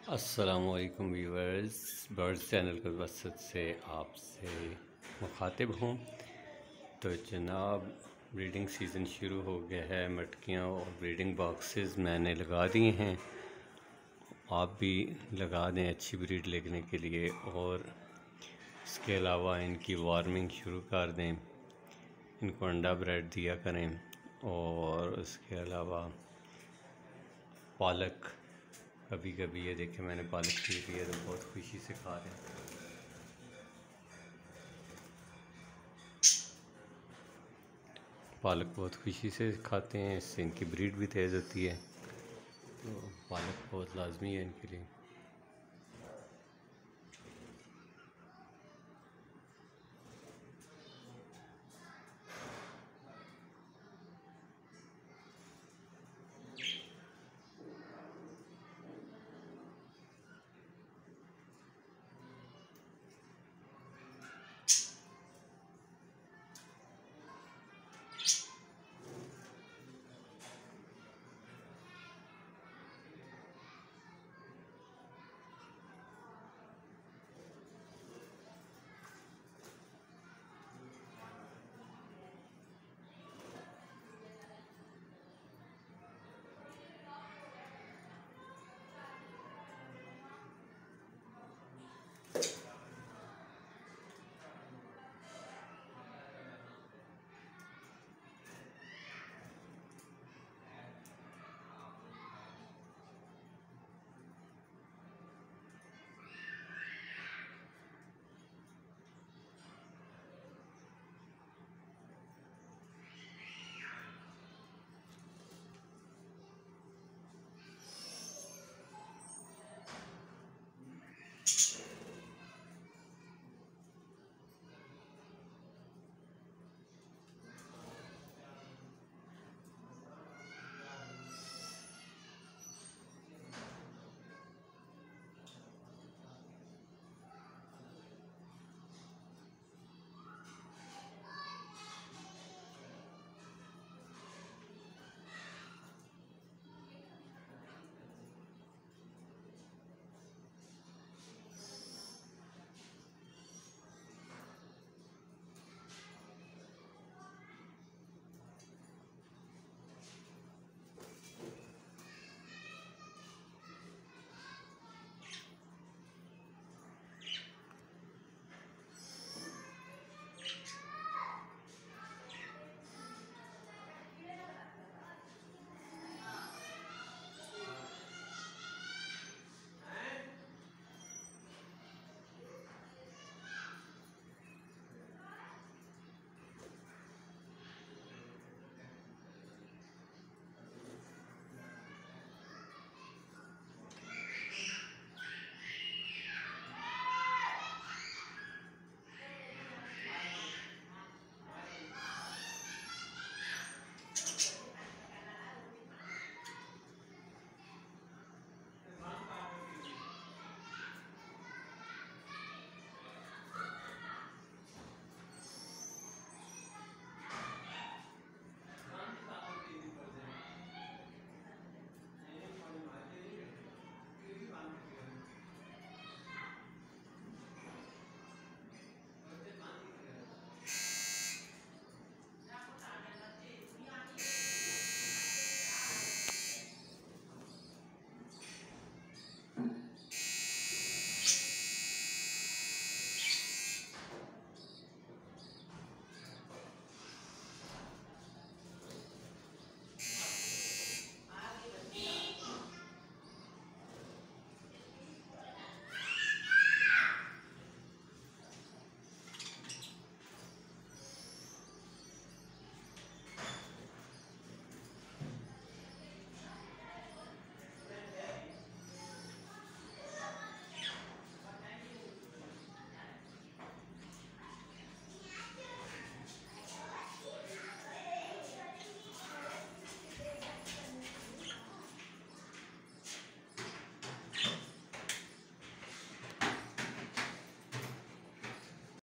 अस्सलामुअलैकुम viewers, birds channel की वसत से आपसे मुखातिब हूँ। तो जनाब, ब्रीडिंग सीज़न शुरू हो गया है। मटकियाँ और ब्रीडिंग बॉक्सेस मैंने लगा दिए हैं। आप भी लगा दें अच्छी ब्रीड लेने के लिए, और इसके अलावा इनकी वार्मिंग शुरू कर दें। इनको अंडा ब्रेड दिया करें, और उसके अलावा पालक कभी कभी, ये देखें मैंने पालक खरीद लिया तो बहुत खुशी से खा रहे हैं। पालक बहुत खुशी से खाते हैं, इससे इनकी ब्रीड भी तेज़ होती है। तो पालक बहुत लाजमी है इनके लिए।